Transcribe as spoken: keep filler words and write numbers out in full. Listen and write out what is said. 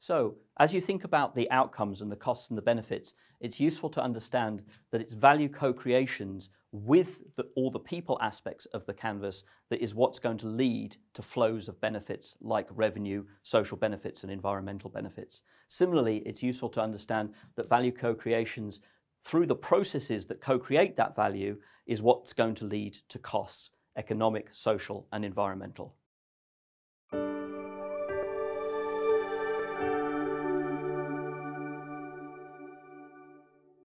So, as you think about the outcomes and the costs and the benefits, it's useful to understand that it's value co-creations with the, all the people aspects of the canvas that is what's going to lead to flows of benefits like revenue, social benefits, and environmental benefits. Similarly, it's useful to understand that value co-creations through the processes that co-create that value is what's going to lead to costs, economic, social, and environmental.